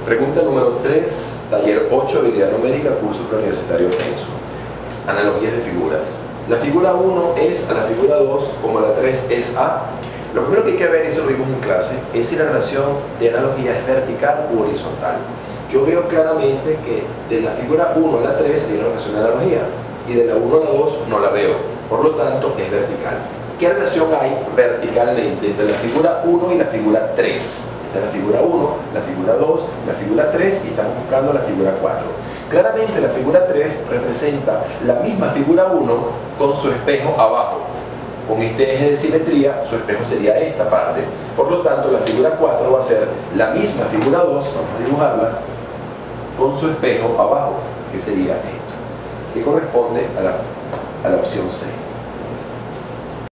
Pregunta número 3, taller 8, habilidad numérica, curso preuniversitario Penso. Analogías de figuras. La figura 1 es a la figura 2 como la 3 es a. Lo primero que hay que ver, y eso lo vimos en clase, es si la relación de analogía es vertical u horizontal. Yo veo claramente que de la figura 1 a la 3 hay una relación de analogía y de la 1 a la 2 no la veo, por lo tanto es vertical. ¿Qué relación hay verticalmente entre la figura 1 y la figura 3? Esta es la figura 1, la figura 2, la figura 3 y estamos buscando la figura 4. Claramente la figura 3 representa la misma figura 1 con su espejo abajo. Con este eje de simetría, su espejo sería esta parte. Por lo tanto, la figura 4 va a ser la misma figura 2, vamos a dibujarla, con su espejo abajo, que sería esto, que corresponde a la opción C.